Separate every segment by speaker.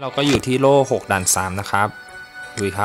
Speaker 1: เราก็อยู่ที่โล่6ด่าน3นะครับดูครับ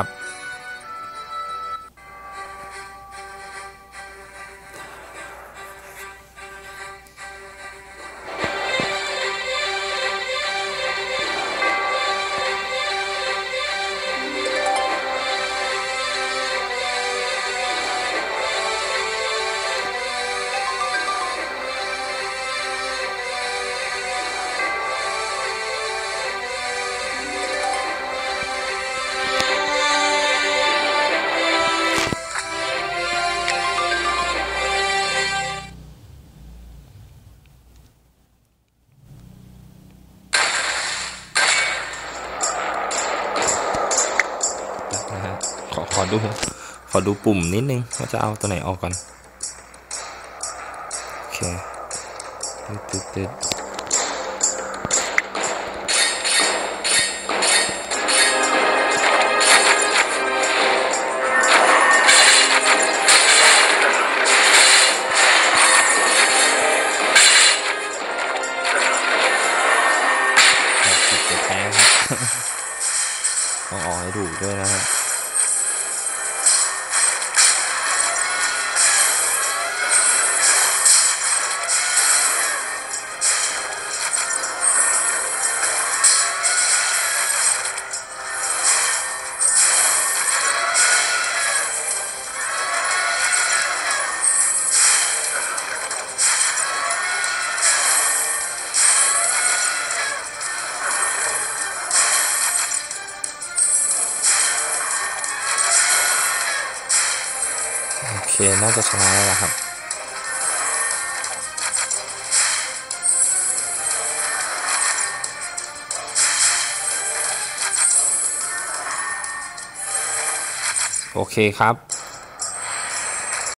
Speaker 1: นะฮะขอดูปุ่มนิดนึงว่าจะเอาตัวไหนออกก่อนโอเคตึ๊ดแพ้ครับต้องออกให้ถูกด้วยนะฮะโอเคน่าจะชนะแล้วล่ะครับโอเคครับ